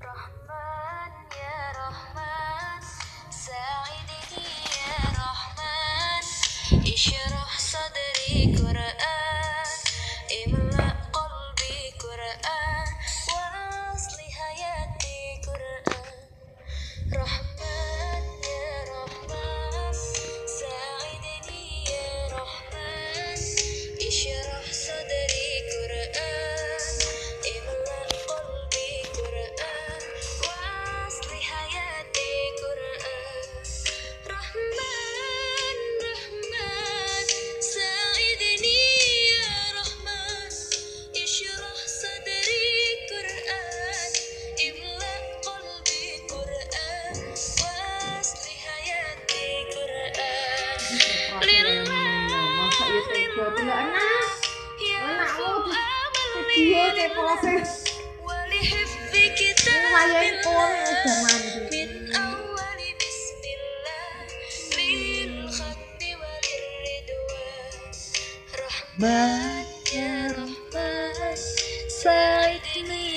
Rahman ya Rahman, sa'idni ya Rahman, ishrah sadri Quran, imla qalbi Quran, wasli hayati Quran. Rahman ya Rahman, sa'idni ya Rahman, ishrah sadri Quran, imla qalbi Quran, wasli hayati Quran. Rahman Rahman, sa'idni ya Rahman, ishrah sadri Quran, imla qalbi Quran, wasli hayati Quran. Masa ya tega pula anak. Anakmu video nih proses. Lumayan pun udah mandi. Min awali bismillah lil khatmi walir ridwan. Rahman ya Rahman, sa'idni